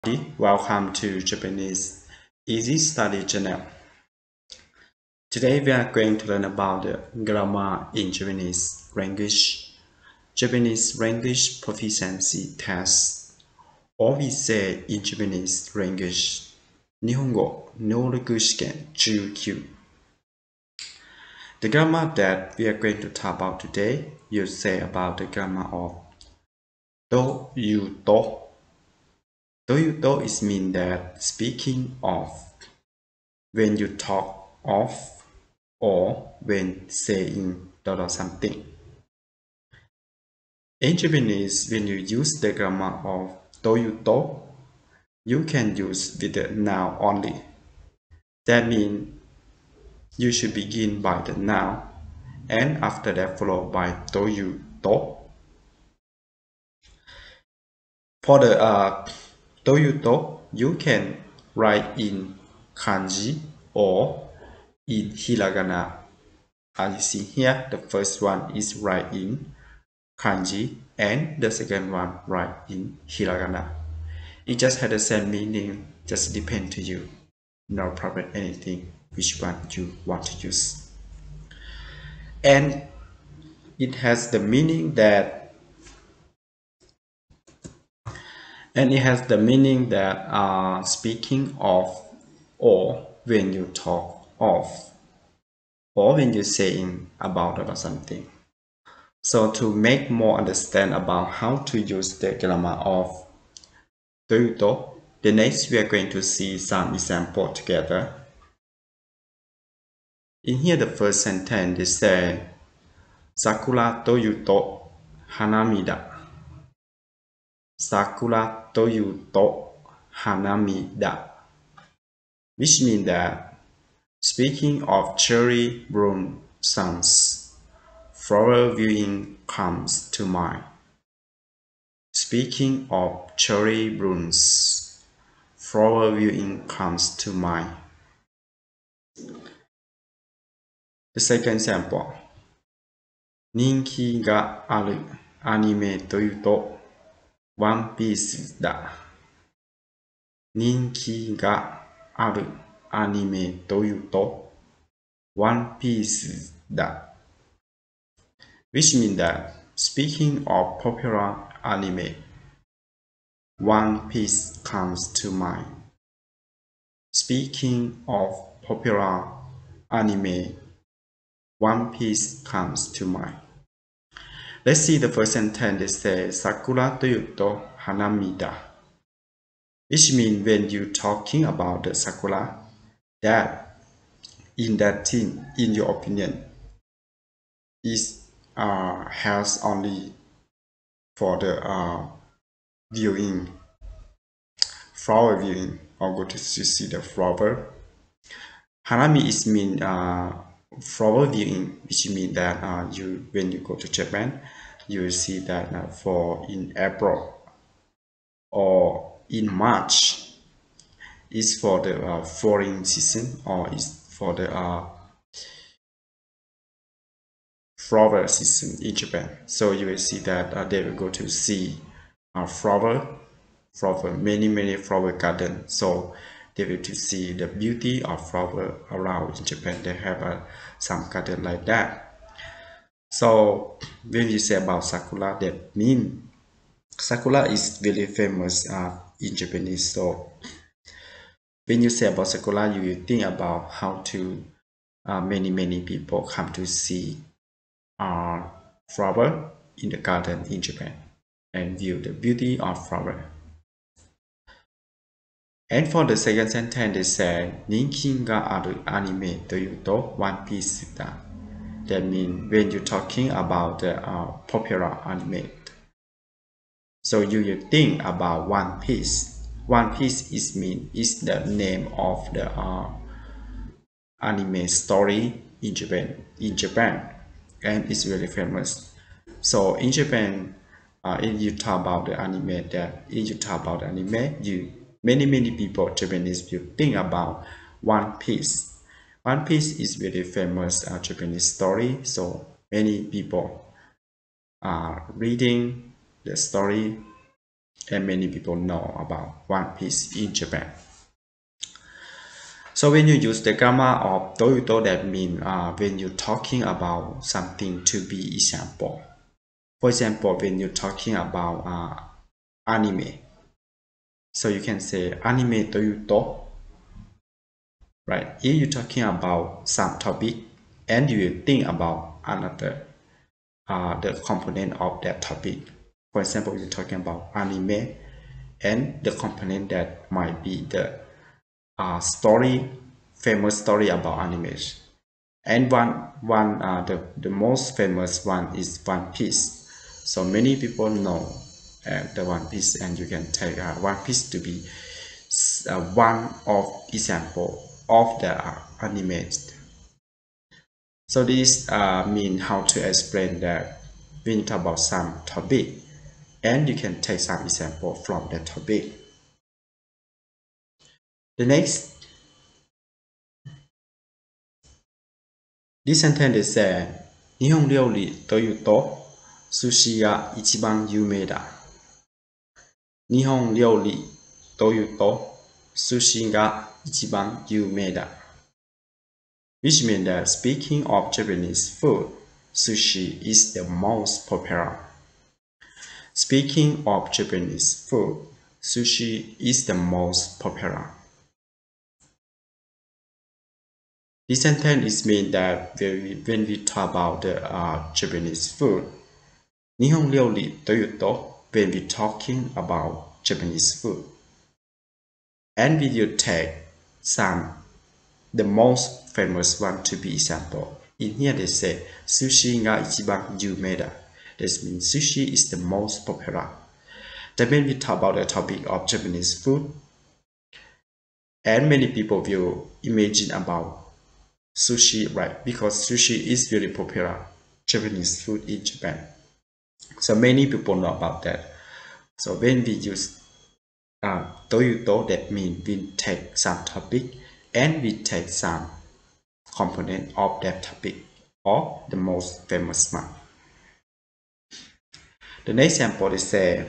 Welcome to Japanese Easy Study Channel. Today we are going to learn about the grammar in Japanese language, Japanese language proficiency test, or we say in Japanese language, 日本語能力試験中級. The grammar that we are going to talk about today, you say about the grammar of というと. というと is mean that speaking of, when you talk of, or when saying dot or something. In Japanese, when you use the grammar of というと, you can use with the noun only. That means you should begin by the noun and after that followed by というと. For the というと, you can write in kanji or in hiragana. As you see here, the first one is write in kanji and the second one write in hiragana. It just had the same meaning, just depend to you. No problem anything which one you want to use. And it has the meaning that speaking of, or when you talk of, or when you're saying about or something. So to make more understand about how to use the grammar of というと, the next we are going to see some example together. In here the first sentence they say 桜というと花見だ. 桜というと花見だ, which means that speaking of cherry blossoms, flower viewing comes to mind. Speaking of cherry blossoms, flower viewing comes to mind. The second example. 人気があるアニメというとワンピースだ. 人気があるアニメというとワンピースだ. Which means that speaking of popular anime, One Piece comes to mind. Speaking of popular anime, One Piece comes to mind. Let's see the first sentence. They say Sakura toいうと花見だ. Which means when you talking about the sakura, that in that thing, in your opinion, is has only for the viewing, flower viewing, or go to see the flower. Hanami is mean flower viewing, which means that when you go to Japan, you will see that for in April or in March is for the flowering season, or is for the flower season in Japan. So you will see that they will go to see flower, many flower garden. So they will to see the beauty of flower around in Japan. They have some garden like that. So when you say about sakura, that means sakura is very famous in Japanese. So when you say about sakura, you will think about how to many people come to see flower in the garden in Japan and view the beauty of flower. And for the second sentence, they say 人気があるアニメというと One Piece だ. That means when you're talking about the popular anime, so you think about One Piece. One Piece is the name of the anime story in Japan, and it's really famous. So in Japan, if you talk about the anime, many people, Japanese people, think about One Piece. One Piece is very famous Japanese story, so many people are reading the story and many people know about One Piece in Japan. So when you use the grammar of doyuto, that means when you're talking about something to be example. For example, when you're talking about anime, so you can say anime doyuto, right? If you're talking about some topic and you will think about another the component of that topic. For example, you're talking about anime and the component that might be the famous story about anime. And the most famous one is One Piece. So many people know the One Piece, and you can take One Piece to be one of example of the anime. So this means how to explain that when you talk about some topic, and you can take some example from that topic. The next, this sentence is said, 日本料理というと寿司が一番有名だ。日本料理というと寿司が一番有名だ。Which means that speaking of Japanese food, sushi is the most popular. Speaking of Japanese food, sushi is the most popular. This sentence is mean that when we talk about the Japanese food, 日本料理というと when we talking about Japanese food, and we you take the most famous one to be example. In here they say sushi ga ichiban yuumei da. This means sushi is the most popular. Then when we talk about the topic of Japanese food, and many people will imagine about sushi, right? Because sushi is very popular Japanese food in Japan. So many people know about that. So when we use doyuto, that means we take some topic and we take some component of that topic or the most famous one. The next example is say,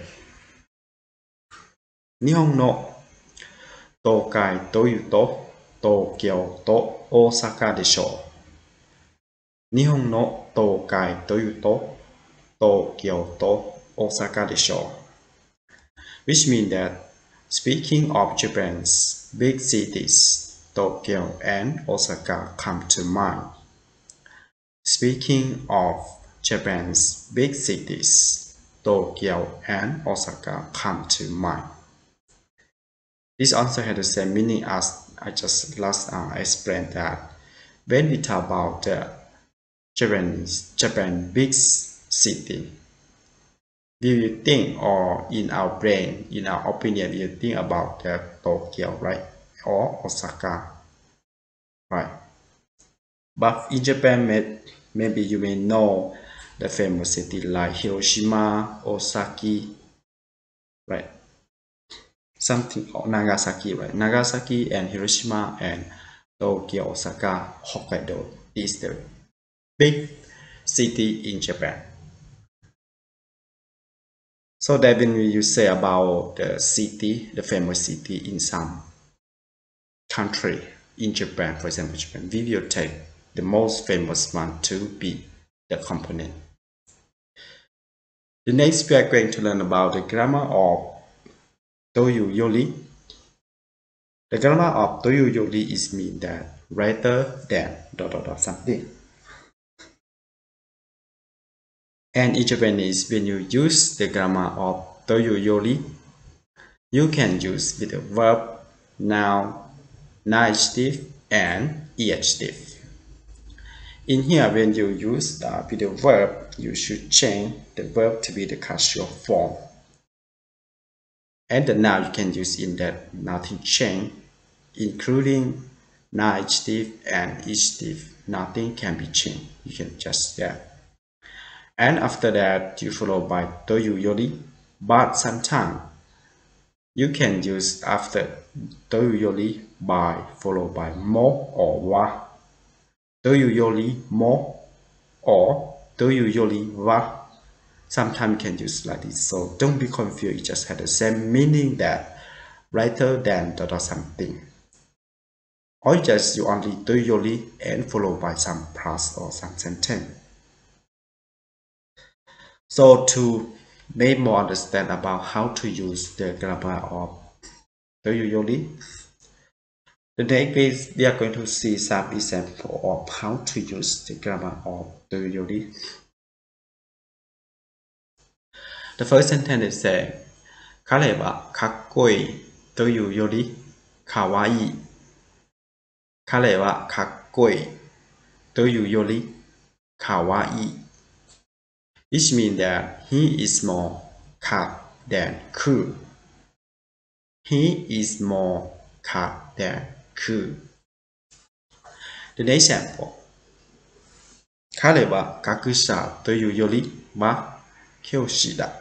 日本の東海というと東京と大阪でしょう。日本の東海というと東京と大阪でしょう。Which means that speaking of Japan's big cities, Tokyo and Osaka come to mind. Speaking of Japan's big cities, Tokyo and Osaka come to mind. This also has the same meaning as I just last explained, that when we talk about the Japan big city, we will think, or in our brain, in our opinion, we will think about the Tokyo, right, or Osaka, right? But in Japan, maybe you may know the famous city like Hiroshima, Osaka, right? Something, or Nagasaki, right? Nagasaki and Hiroshima and Tokyo, Osaka, Hokkaido is the big city in Japan. So that when you say about the city, the famous city in some country in Japan, for example, Japan, we will take the most famous one to be the component. The next we are going to learn about the grammar of Doyu Yori. The grammar of Doyu Yori is mean that rather than ... something. And in Japanese, when you use the grammar of Doyu Yori, you can use with the verb, noun, adjective, and adjective. In here, when you use with the verb, you should change the verb to be the casual form. And the noun you can use in that nothing change, including adjective and adjective. Nothing can be changed. You can just that. And after that, you follow by Doyu Yori. But sometimes you can use after Doyu Yori by followed by mo or wa. Doyu Yori mo or Doyu Yori wa. Sometimes you can use like this. So don't be confused. It just had the same meaning that rather than dot or something. Or just you only do yoli and followed by some plus or some sentence. So to make more understand about how to use the grammar of do yoli, the next page we are going to see some example of how to use the grammar of do yoli. The first sentence is say, 彼はかっこいいというよりかわいい。彼はかっこいいというよりかわいい。Which means that he is more cut than cool. He is more cut than cool. The next example. 彼は学者というよりは教師だ。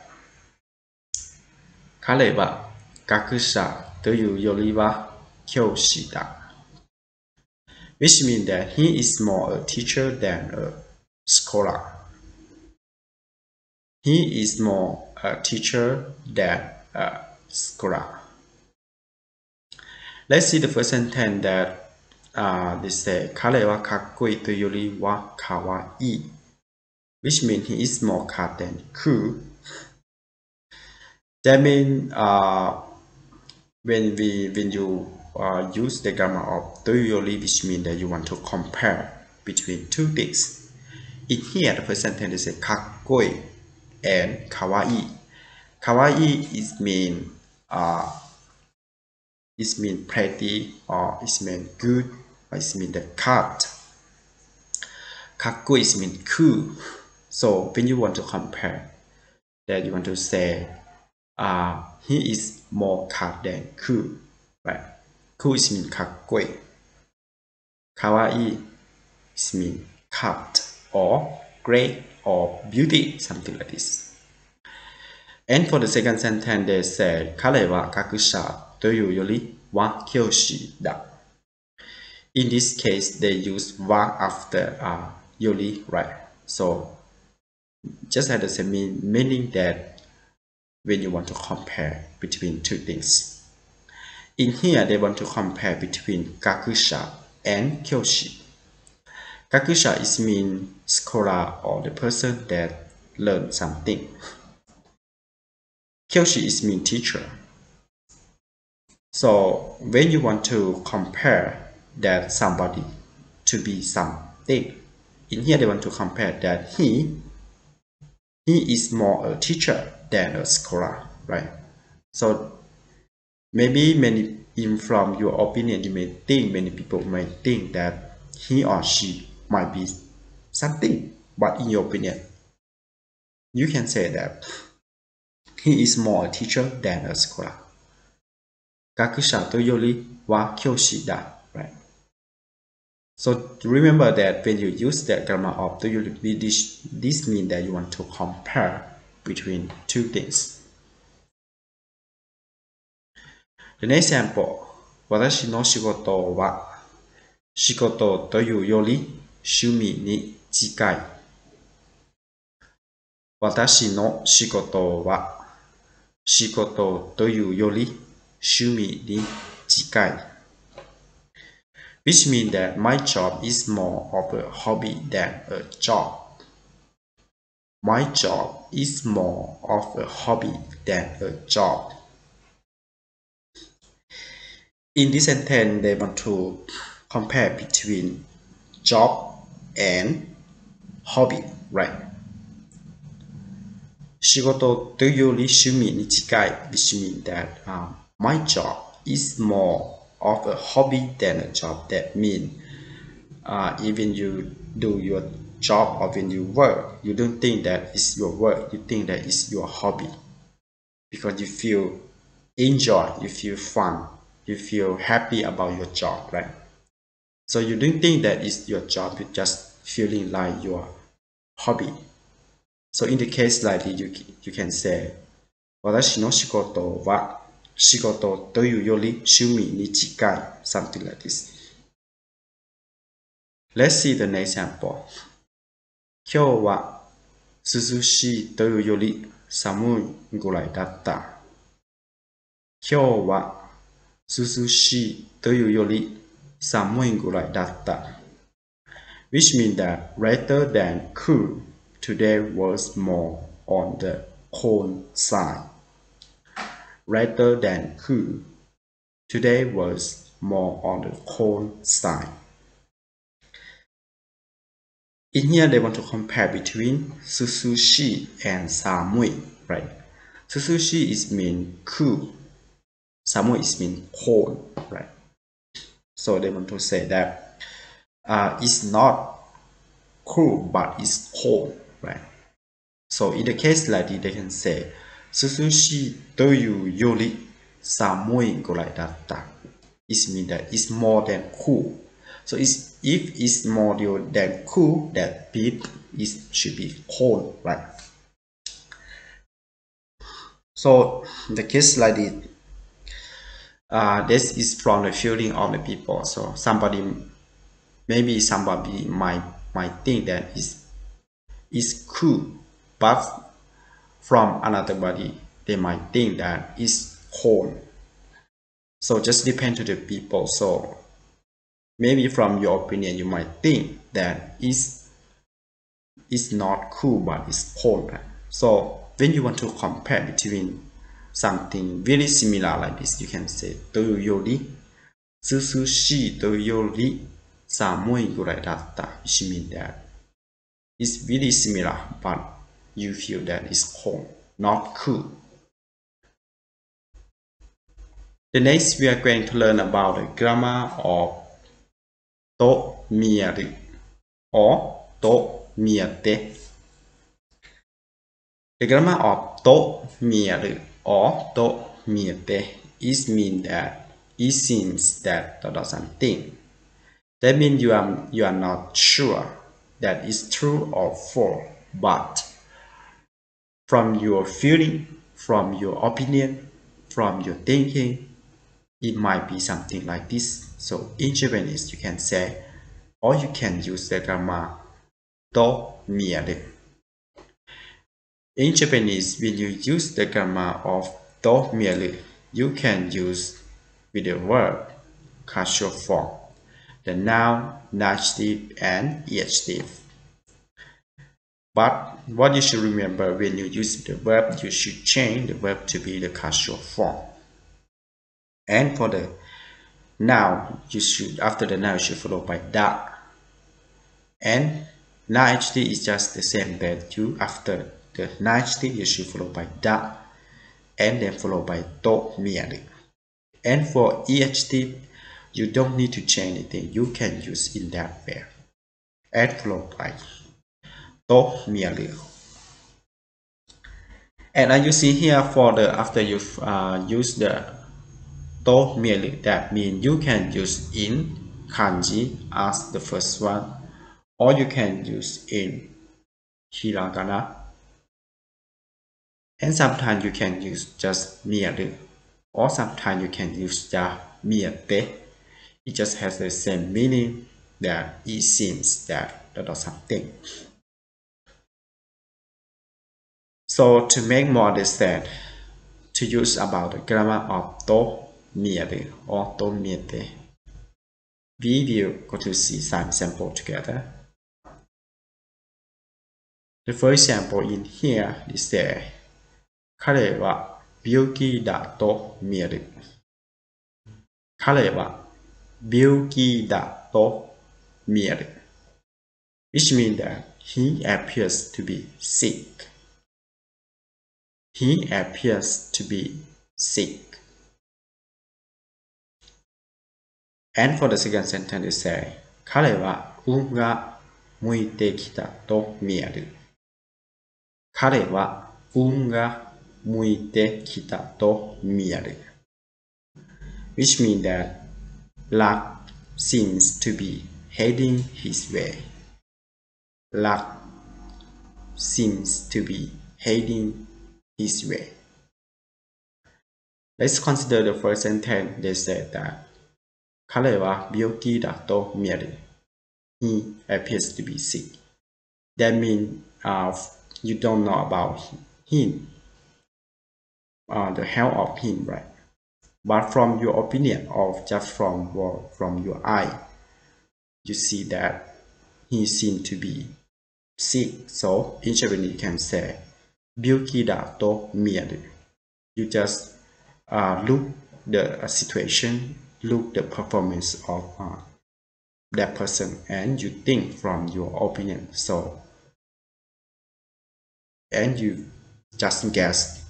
彼は学者というよりは教師だ。Which means that he is more a teacher than a scholar. He is more a teacher than a scholar. Let's see the first sentence that they say 彼はかっこいいというよりはかわいい which means he is more cut than cool. That means when you use the grammar of というより which means that you want to compare between two things. In here, the first sentence is かっこいい and かわいい. かわいい is mean pretty or it mean good or it mean the cut. かっこいい is mean cool. So when you want to compare, that you want to say he is more cut than cool, right? Cool is mean かっこいい. かわいい is mean cut or great or beauty, something like this. And for the second sentence, they said 彼は学者というよりは教師だ. In this case, they use は after より, right? So just had the same meaning that when you want to compare between two things. In here, they want to compare between 学者 and 教師. 学者 is mean scholar or the person that learn something. 教師 is mean teacher. So when you want to compare that somebody to be something, in here they want to compare that he is more a teacher than a scholar, right? So maybe from your opinion, many people may think that he or she might be something, but in your opinion, you can say that he is more a teacher than a scholar. 学者というよりは教師だ, right? So remember that when you use the grammar of というより this means that you want to compare between two things. The next example. 私の仕事は仕事というより趣味に近い。私の仕事は仕事というより趣味に近い。Which means that my job is more of a hobby than a job. My job is more of a hobby than a job. In this sentence, they want to compare between job and hobby, right? 仕事というより趣味に近い which means that my job is more of a hobby than a job. That means even you do your job or when you work, you don't think that it's your work, you think that it's your hobby. Because you feel enjoy, you feel fun, you feel happy about your job, right? So you don't think that it's your job, you're just feeling like your hobby. So in the case like this, you can say 私の仕事は仕事というより趣味に近い something like this. Let's see the next example. 今日は涼しいというより寒いぐらいだった。今日は涼しいというより寒いぐらいだった。Which means that rather than cool, today was more on the cold side. Rather than cool, today was more on the cold side. In here, they want to compare between susushi and samui, right? Susushi is mean cool, samui is mean cold, right? So they want to say that it's not cool but it's cold, right? So in the case like this, they can say susushi toyu yori samui gurai datta. It means that it's more than cool. So if it's more than cool, that means it should be cold, right? So in the case like this is from the feeling of the people. So maybe somebody might think that it's cool, but from another body they might think that it's cold. So just depend to the people. So maybe from your opinion you might think that it's not cool but it's cold. So when you want to compare between something very similar like this, you can say toyu yori susushi toyu yori samui gurai datta, which means that it's very similar but you feel that it's cold, not cool. The next we are going to learn about the grammar of to miaru or to miate. The grammar of to miaru or to miate is mean that it seems that something. That means you are not sure that it's true or false, but from your feeling, from your opinion, from your thinking, it might be something like this. So in Japanese you can say, or you can use the grammar to miaru. In Japanese, when you use the grammar of to miaru, you can use with the verb casual form, the noun, nominative, and adjective. But what you should remember, when you use the verb, you should change the verb to be the casual form. And for the noun, after the noun you should follow by da. And nominative is just the same that after the nominative you should follow by da and then followed by to miaru. And for adjective, you don't need to change anything. You can use in that way. And followed by to miaru. And as you see here, after you've used the to miaru, that means you can use in kanji as the first one, or you can use in hiragana, and sometimes you can use just miaru, or sometimes you can use the miate. It just has the same meaning, that it seems that something. So to make more understand, to use about the grammar of to miaru or to miate, we will go to see some example together. The first example in here is there. 彼は病気だと見える。彼は病気だと見える。Which means that he appears to be sick. He appears to be sick. And for the second sentence, you say, 彼は運が向いてきたと見える。彼は運が向いてきたと見える。Which means that luck seems to be heading his way. Luck seems to be heading his way. Let's consider the first sentence. They said that 彼は病気だと見える。He appears to be sick. That means you don't know about him, the health of him, right? But from your opinion or just from your eye, you see that he seemed to be sick. So in Japanese you can say "Byuki da to mieru." You just look the situation, look the performance of that person, and you think from your opinion. So and you just guess.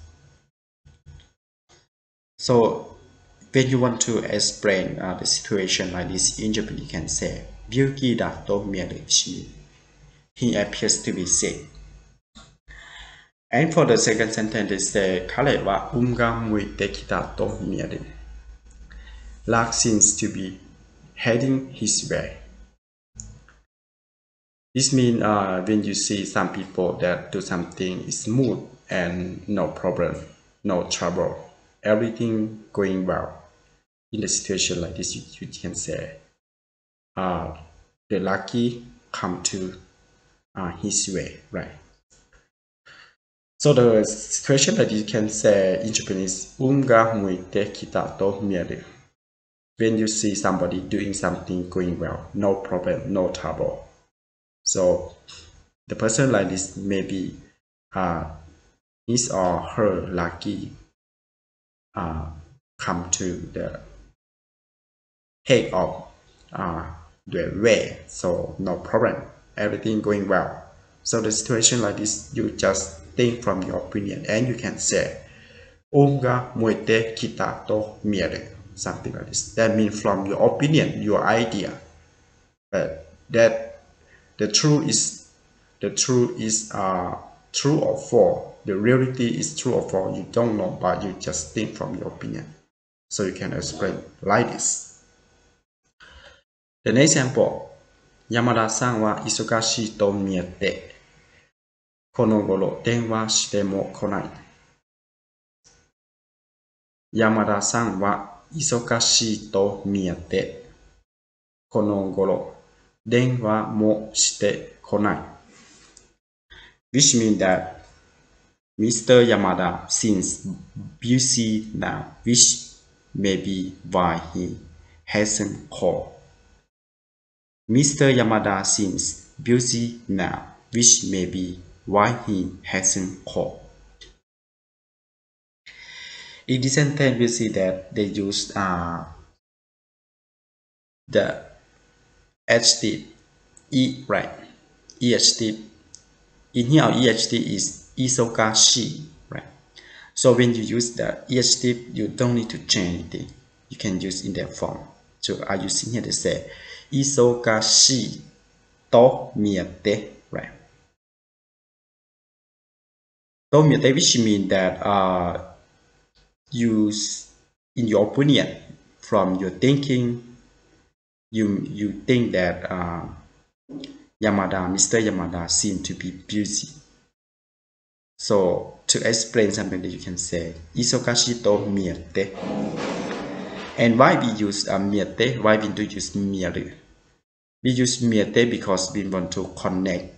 So when you want to explain the situation like this in Japanese, you can say "Byuki da to mieru," which means he appears to be sick. And for the second sentence, they say "Kare wa unga muite kita to mieru." Luck seems to be heading his way. This means when you see some people that do something smooth and no problem, no trouble, everything going well. In a situation like this, you can say the lucky come to his way, right? So the situation that you can say in Japanese, unga muite kita to mieru. When you see somebody doing something going well, no problem, no trouble. So the person like this may be his or her lucky come to the head of the way, so no problem, everything going well. So the situation like this, you just think from your opinion and you can say "Unga muite kita to mieru," something like this. That means from your opinion, your idea, that the truth is true or false. The reality is true or false. You don't know, but you just think from your opinion. So you can explain like this. The next example, Yamada-san wa isogashi to miete. Kono goro denwa shite mo konai. Yamada-san wa isogashi to miete. Kono goro denwa mo shite konai. Which means that Mr. Yamada seems busy now, which may be why he hasn't called. Mr. Yamada seems busy now, which may be why he hasn't called. In this sentence, we see that they use the adjective right? EHT. In here, our EHT is isogashi, right? So when you use the EHT, you don't need to change anything. You can use in that form. So I using here to say isogashi to miete, right? To miete, which means that use in your opinion, from your thinking, you think that Mr. Yamada seemed to be busy. So to explain something that you can say isogashi to miete. And why we use miete? Why we do use mieru? We use miete because we want to connect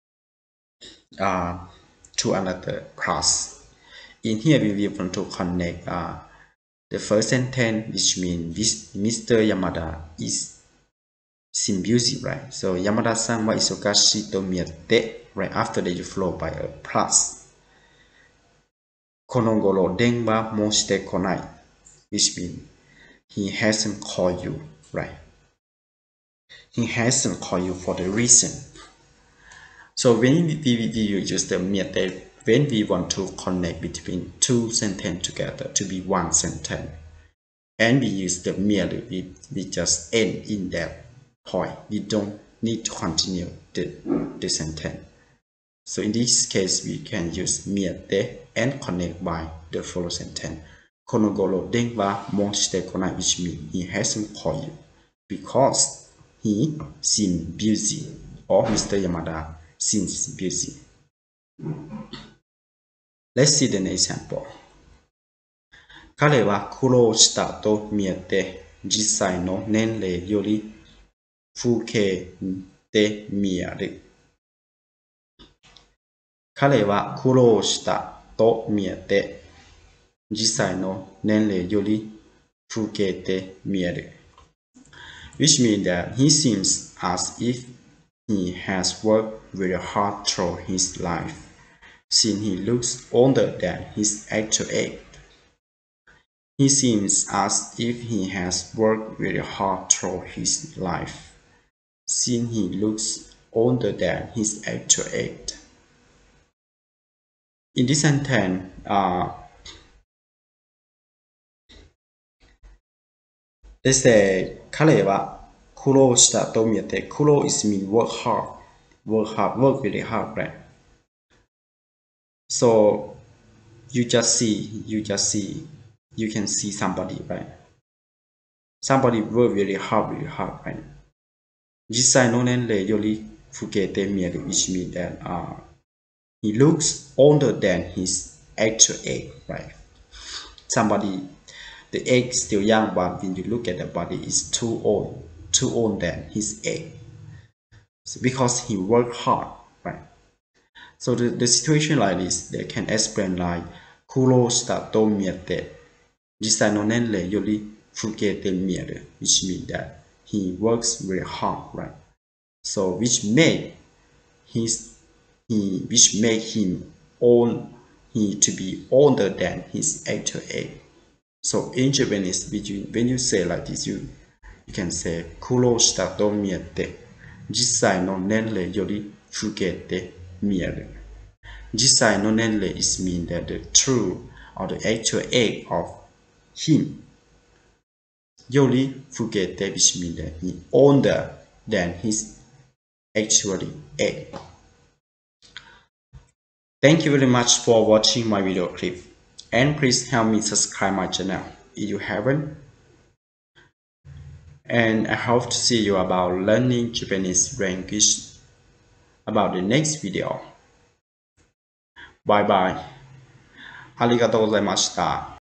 to another class. In here, we want to connect the first sentence, which means Mr. Yamada seem busy, right? So Yamada-san wa isogashi to miete, right? After that, you flow by a plus. Kono goro denwa mo shite konai, which means he hasn't called you, right? He hasn't called you for the reason. So when we use the miete, when we want to connect between two sentences together to be one sentence, and we use the mieru, we just end in that point. We don't need to continue the sentence. So in this case, we can use miete and connect by the following sentence. Kono goro denwa mo shite konai, which means he hasn't called you because he seems busy, or Mr. Yamada seems busy. Let's see the next example. 彼は苦労したと見えて、実際の年齢より老けて見える。 彼は苦労したと見えて、実際の年齢より老けて見える。Which means that he seems as if he has worked very hard through his life, since he looks older than his actual age. He seems as if he has worked very hard through his life, since he looks older than his actual age. In this sentence, they say 彼は苦労したと見えて、苦労 is mean work very hard, right? So you can see somebody, right? Somebody work very hard, right? 実際の年齢より老けて見える which means that he looks older than his actual age, right? Somebody, the age is still young, but when you look at the body, it's too old than his age. So because he worked hard, right? So the situation like this, they can explain like 苦労したと見えて、実際の年齢より老けて見える which means that he works very hard, right? So which make him to be older than his actual age. So in Japanese, when you say like this, you can say 苦労したと見えて、実際の年齢より老けて見える。実際の年齢 is mean that the true or the actual age of him. より老けて which mean that he older than his actually age. Thank you very much for watching my video clip, and please help me subscribe my channel if you haven't. And I hope to see you about learning Japanese language about the next video. Bye bye. ありがとうございました。